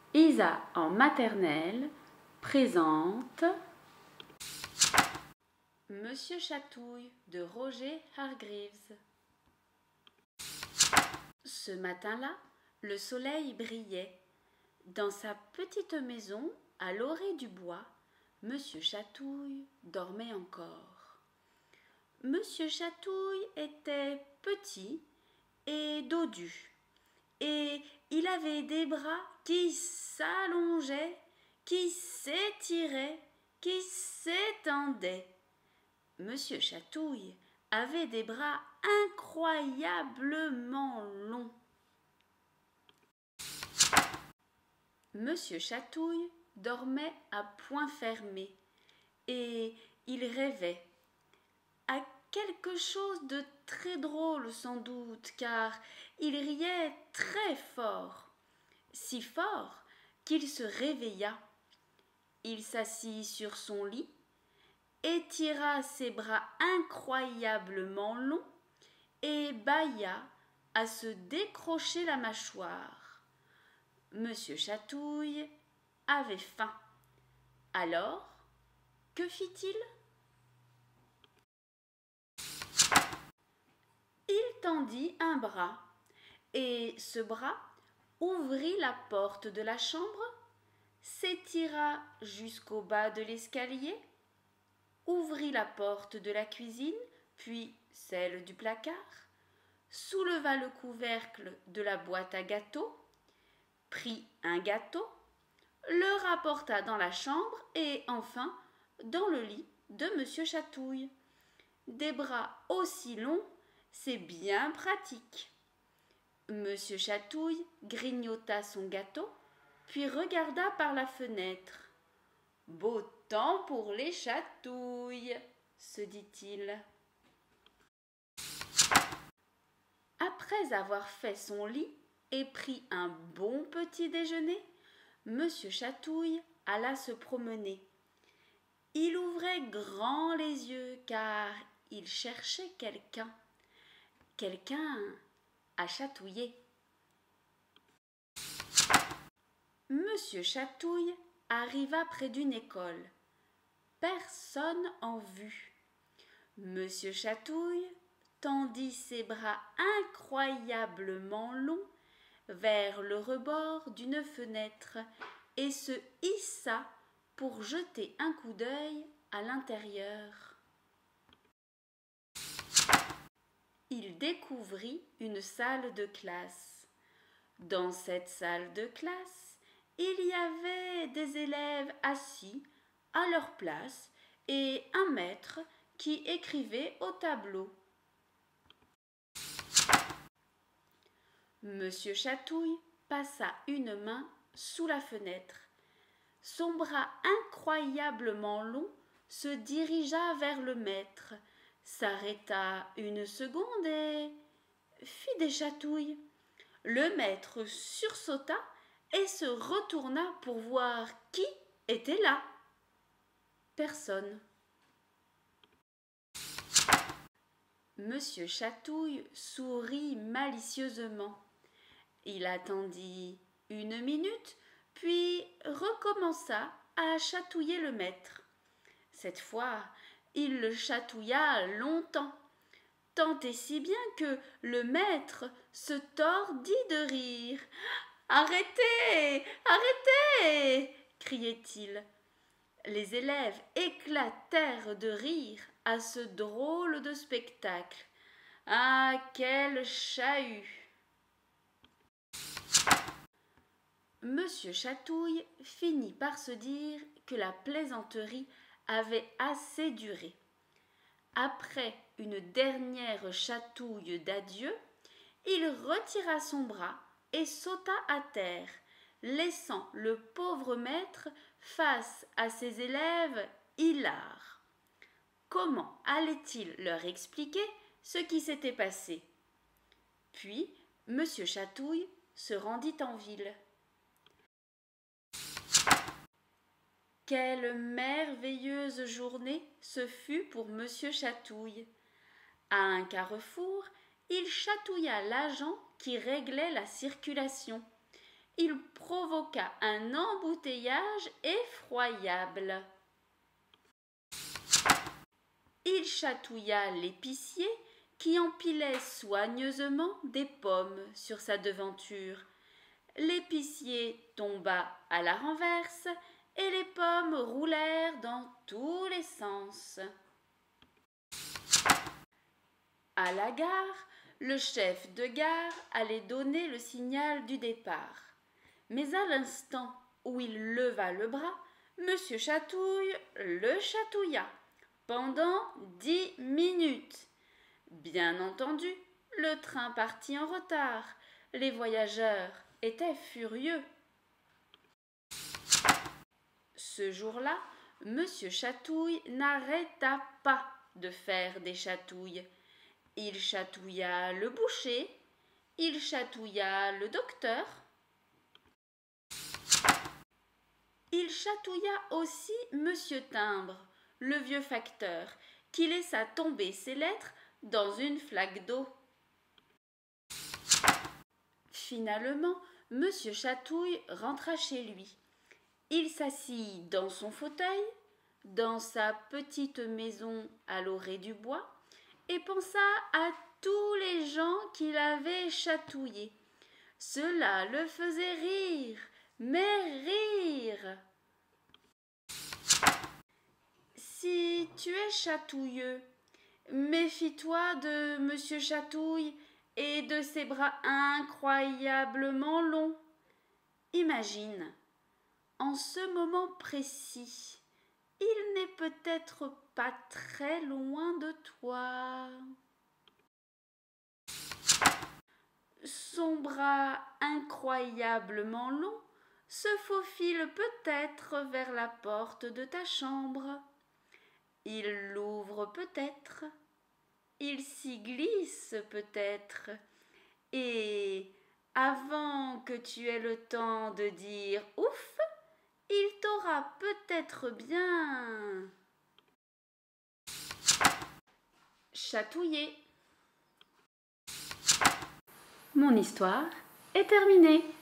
Isa en maternelle présente Monsieur Chatouille de Roger Hargreaves. Ce matin-là, le soleil brillait. Dans sa petite maison, à l'orée du bois, Monsieur Chatouille dormait encore. Monsieur Chatouille était petit et dodu, et il avait des bras qui s'allongeaient, qui s'étiraient, qui s'étendaient. Monsieur Chatouille avait des bras incroyablement longs. Monsieur Chatouille dormait à poings fermés et il rêvait à quelque chose de très drôle sans doute, car il riait très fort, si fort qu'il se réveilla. Il s'assit sur son lit, étira ses bras incroyablement longs et bâilla à se décrocher la mâchoire. Monsieur Chatouille avait faim. Alors, que fit-il? Il tendit un bras, et ce bras ouvrit la porte de la chambre, s'étira jusqu'au bas de l'escalier, ouvrit la porte de la cuisine, puis celle du placard, souleva le couvercle de la boîte à gâteaux, prit un gâteau, le rapporta dans la chambre et enfin dans le lit de Monsieur Chatouille. Des bras aussi longs, c'est bien pratique. Monsieur Chatouille grignota son gâteau, puis regarda par la fenêtre. Beau temps pour les chatouilles, se dit-il. Après avoir fait son lit et pris un bon petit déjeuner, Monsieur Chatouille alla se promener. Il ouvrait grand les yeux car il cherchait quelqu'un à chatouiller. Monsieur Chatouille arriva près d'une école. Personne en vue. Monsieur Chatouille tendit ses bras incroyablement longs vers le rebord d'une fenêtre et se hissa pour jeter un coup d'œil à l'intérieur. Il découvrit une salle de classe. Dans cette salle de classe, il y avait des élèves assis à leur place et un maître qui écrivait au tableau. Monsieur Chatouille passa une main sous la fenêtre. Son bras incroyablement long se dirigea vers le maître, s'arrêta une seconde et fit des chatouilles. Le maître sursauta et se retourna pour voir qui était là. Personne. Monsieur Chatouille sourit malicieusement. Il attendit une minute, puis recommença à chatouiller le maître. Cette fois, il le chatouilla longtemps, tant et si bien que le maître se tordit de rire. « Arrêtez! Arrêtez !» criait-il. Les élèves éclatèrent de rire à ce drôle de spectacle. Ah, quel chahut! Monsieur Chatouille finit par se dire que la plaisanterie avait assez duré. Après une dernière chatouille d'adieu, il retira son bras et sauta à terre, laissant le pauvre maître face à ses élèves hilars. Comment allait-il leur expliquer ce qui s'était passé? Puis, Monsieur Chatouille se rendit en ville. Quelle merveilleuse journée ce fut pour Monsieur Chatouille. À un carrefour, il chatouilla l'agent qui réglait la circulation. il provoqua un embouteillage effroyable. Il chatouilla l'épicier qui empilait soigneusement des pommes sur sa devanture. L'épicier tomba à la renverse et les pommes roulèrent dans tous les sens. À la gare, le chef de gare allait donner le signal du départ. Mais à l'instant où il leva le bras, Monsieur Chatouille le chatouilla pendant 10 minutes. Bien entendu, le train partit en retard. Les voyageurs étaient furieux. Ce jour-là, Monsieur Chatouille n'arrêta pas de faire des chatouilles. Il chatouilla le boucher, il chatouilla le docteur. Il chatouilla aussi Monsieur Timbre, le vieux facteur, qui laissa tomber ses lettres dans une flaque d'eau. Finalement, Monsieur Chatouille rentra chez lui. Il s'assit dans son fauteuil, dans sa petite maison à l'orée du bois, et pensa à tous les gens qu'il avait chatouillés. Cela le faisait rire, mais rire. Si tu es chatouilleux, méfie-toi de Monsieur Chatouille et de ses bras incroyablement longs. Imagine, en ce moment précis, il n'est peut-être pas très loin de toi. Son bras incroyablement long se faufile peut-être vers la porte de ta chambre. Il l'ouvre peut-être, il s'y glisse peut-être, et avant que tu aies le temps de dire ouf, il t'aura peut-être bien chatouillé. Mon histoire est terminée.